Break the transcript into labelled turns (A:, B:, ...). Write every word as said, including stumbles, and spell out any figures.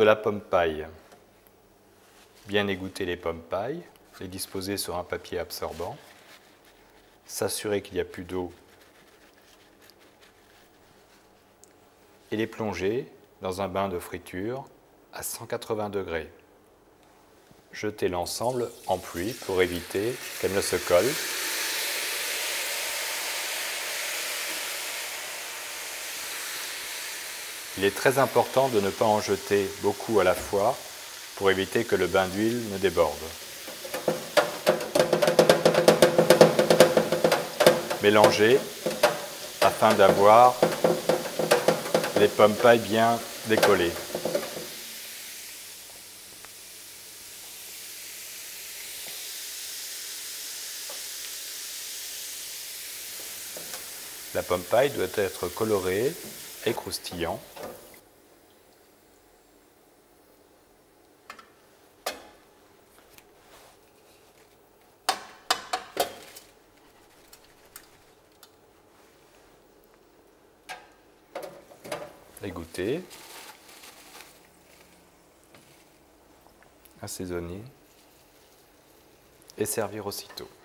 A: de la pomme paille. Bien égoutter les pommes paille, les disposer sur un papier absorbant, s'assurer qu'il n'y a plus d'eau et les plonger dans un bain de friture à cent quatre-vingts degrés. Jeter l'ensemble en pluie pour éviter qu'elle ne se colle. Il est très important de ne pas en jeter beaucoup à la fois pour éviter que le bain d'huile ne déborde. Mélanger afin d'avoir les pommes paille bien décollées. La pomme paille doit être colorée et croustillant. Égoutter, assaisonner et servir aussitôt.